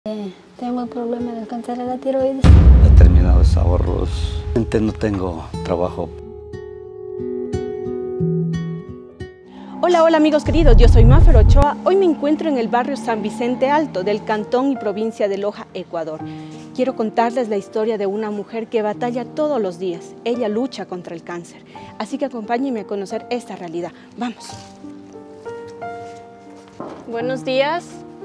Tengo el problema del cáncer de la tiroides. Determinados ahorros. No tengo trabajo. Hola, hola amigos queridos, yo soy Mafer Ochoa. Hoy me encuentro en el barrio San Vicente Alto del cantón y provincia de Loja, Ecuador. Quiero contarles la historia de una mujer que batalla todos los días. Ella lucha contra el cáncer. Así que acompáñenme a conocer esta realidad. Vamos. Buenos días.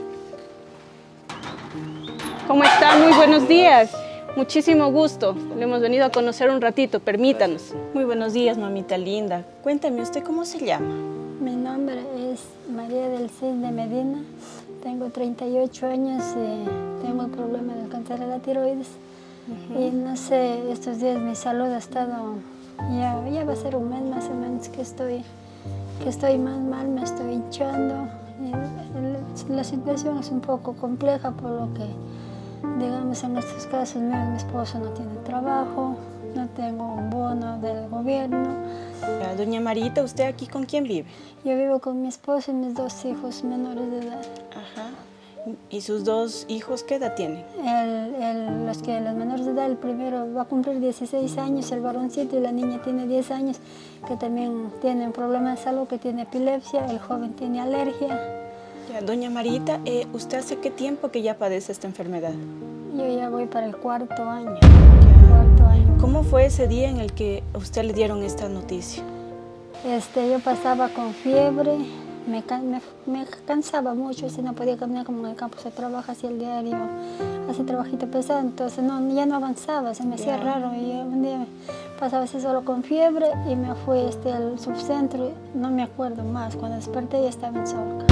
¿Cómo están? Muy buenos días. Muchísimo gusto. Le hemos venido a conocer un ratito, permítanos. Muy buenos días, mamita linda. Cuéntame, ¿usted cómo se llama? Mi nombre es María del Cid de Medina. Tengo 38 años y tengo el problema del cáncer de la tiroides. Y no sé, estos días mi salud ha estado, ya va a ser un mes más o menos que estoy más mal, me estoy hinchando. Y la situación es un poco compleja por lo que, digamos, en estos casos mi esposo no tiene trabajo, no tengo un bono del gobierno. Doña Marita, ¿usted aquí con quién vive? Yo vivo con mi esposo y mis dos hijos menores de edad. Ajá. ¿Y sus dos hijos qué edad tienen? Los menores de edad, el primero va a cumplir 16 años, el varoncito, y la niña tiene 10 años, que también tienen problemas de salud, que tiene epilepsia, el joven tiene alergia. Ya, doña Marita, ¿usted hace qué tiempo que ya padece esta enfermedad? Yo ya voy para el cuarto año. ¿Cómo fue ese día en el que a usted le dieron esta noticia? Yo pasaba con fiebre, me cansaba mucho, si no podía caminar como en el campo se trabaja así el diario, así trabajito pesado, entonces ya no avanzaba, se me hacía raro. Y un día pasaba así solo con fiebre y me fui al subcentro, no me acuerdo más, cuando desperté ya estaba en Solca.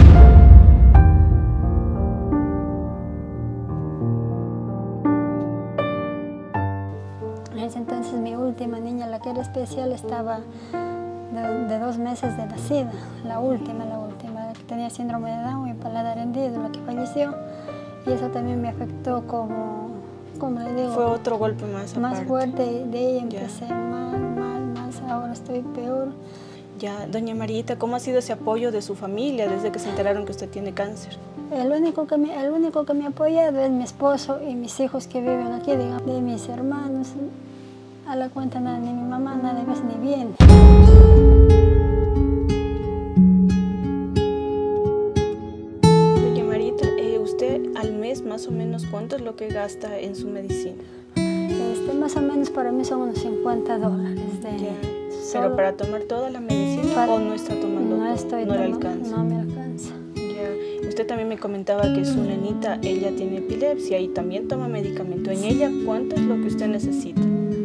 Entonces mi última niña, la que era especial, estaba de 2 meses de nacida, la última, que tenía síndrome de Down y paladar hendido, la que falleció. Y eso también me afectó como le digo. Fue otro golpe más fuerte, de ella empecé más, ahora estoy peor. Ya, doña Marita, ¿cómo ha sido ese apoyo de su familia desde que se enteraron que usted tiene cáncer? El único que me apoya es mi esposo y mis hijos que viven aquí, digamos, de mis hermanos. A la cuenta nada, ni mi mamá, nada más ni bien. Doña Marita, ¿usted al mes más o menos cuánto es lo que gasta en su medicina? Más o menos para mí son unos $50. ¿Pero para tomar toda la medicina o no está tomando? No le alcanza. No me alcanza. Ya. Usted también me comentaba que su nenita, ella tiene epilepsia y también toma medicamento. ¿En ella cuánto es lo que usted necesita?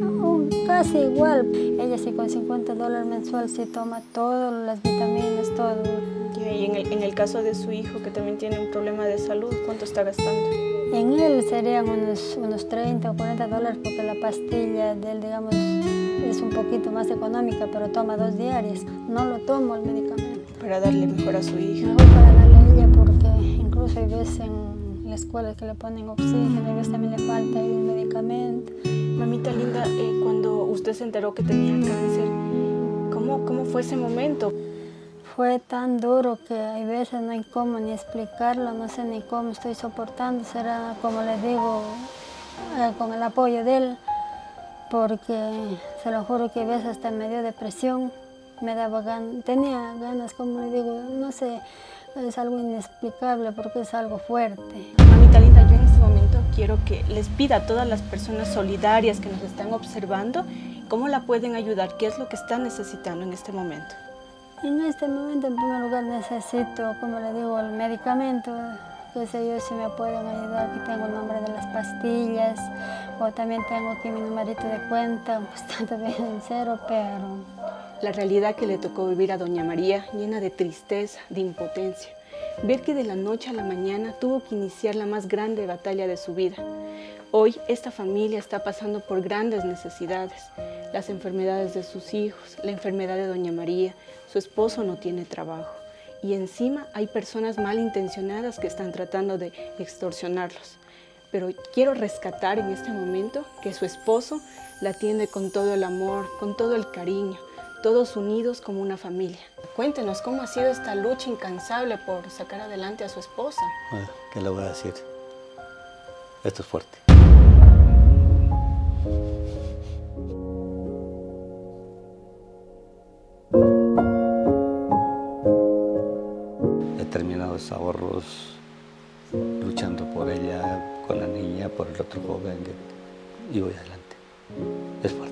Casi igual. Ella sí con $50 mensual sí toma todo, las vitaminas, todo. Y en el caso de su hijo, que también tiene un problema de salud, ¿cuánto está gastando? En él serían unos $30 o $40 porque la pastilla de él, digamos, es un poquito más económica, pero toma 2 diarias. No lo tomo el medicamento. Para darle mejor a su hija. Mejor para darle a ella porque incluso hay veces en la escuela que le ponen oxígeno, hay veces también le falta el medicamento. Mamita linda, cuando usted se enteró que tenía cáncer, ¿cómo fue ese momento? Fue tan duro que hay veces no hay cómo ni explicarlo, no sé ni cómo estoy soportando. Será, como les digo, con el apoyo de él, porque se lo juro que a veces hasta me dio depresión, me daba tenía ganas, como le digo, no sé, es algo inexplicable porque es algo fuerte. Mamita linda, yo en este momento quiero que les pida a todas las personas solidarias que nos están observando cómo la pueden ayudar, qué es lo que están necesitando en este momento. En este momento, en primer lugar, necesito, como le digo, el medicamento, que sé yo si me pueden ayudar, que tengo el nombre de las pastillas, o también tengo aquí mi numerito de cuenta, bastante bien en cero, pero... La realidad que le tocó vivir a doña María, llena de tristeza, de impotencia. Ver que de la noche a la mañana tuvo que iniciar la más grande batalla de su vida. Hoy esta familia está pasando por grandes necesidades. Las enfermedades de sus hijos, la enfermedad de doña María, su esposo no tiene trabajo. Y encima hay personas malintencionadas que están tratando de extorsionarlos. Pero quiero rescatar en este momento que su esposo la atiende con todo el amor, con todo el cariño, todos unidos como una familia. Cuéntenos cómo ha sido esta lucha incansable por sacar adelante a su esposa. Bueno, ¿qué le voy a decir? Esto es fuerte. He terminado esos ahorros luchando por ella, con la niña, por el otro joven y voy adelante. Es fuerte.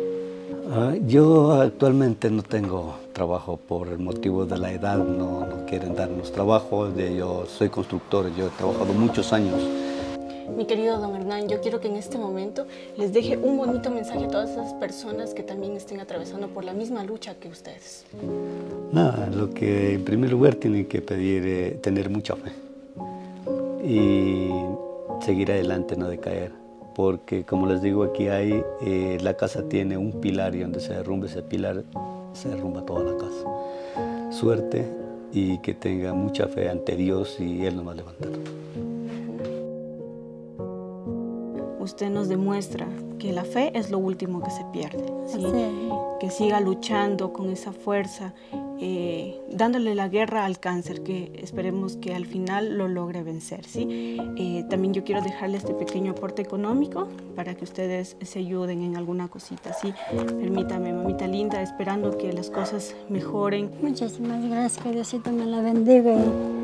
Yo actualmente no tengo trabajo por el motivo de la edad, no quieren darnos trabajo. Yo soy constructor, yo he trabajado muchos años. Mi querido don Hernán, yo quiero que en este momento les deje un bonito mensaje a todas esas personas que también estén atravesando por la misma lucha que ustedes. Nada, lo que en primer lugar tienen que pedir tener mucha fe y seguir adelante, no decaer. Porque como les digo, aquí hay, la casa tiene un pilar y donde se derrumbe ese pilar, se derrumba toda la casa. Suerte y que tenga mucha fe ante Dios y Él nos va a levantar. Usted nos demuestra que la fe es lo último que se pierde, ¿sí? Sí. Que siga luchando con esa fuerza, dándole la guerra al cáncer, que esperemos que al final lo logre vencer, ¿sí? También yo quiero dejarle este pequeño aporte económico para que ustedes se ayuden en alguna cosita, ¿sí? Permítame, mamita linda, esperando que las cosas mejoren. Muchísimas gracias, que Diosito me la bendiga.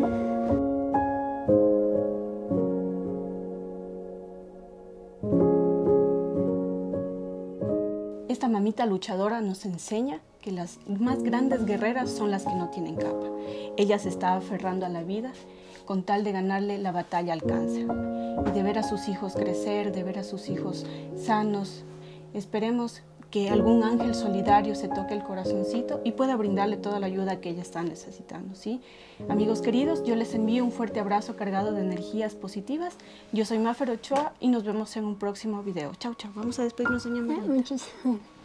Esta mamita luchadora nos enseña que las más grandes guerreras son las que no tienen capa. Ella se está aferrando a la vida con tal de ganarle la batalla al cáncer y de ver a sus hijos crecer, de ver a sus hijos sanos. Esperemos que algún ángel solidario se toque el corazoncito y pueda brindarle toda la ayuda que ella está necesitando, ¿sí? Amigos queridos, yo les envío un fuerte abrazo cargado de energías positivas. Yo soy Mafer Ochoa y nos vemos en un próximo video. Chau, chau. Vamos a despedirnos, doña María.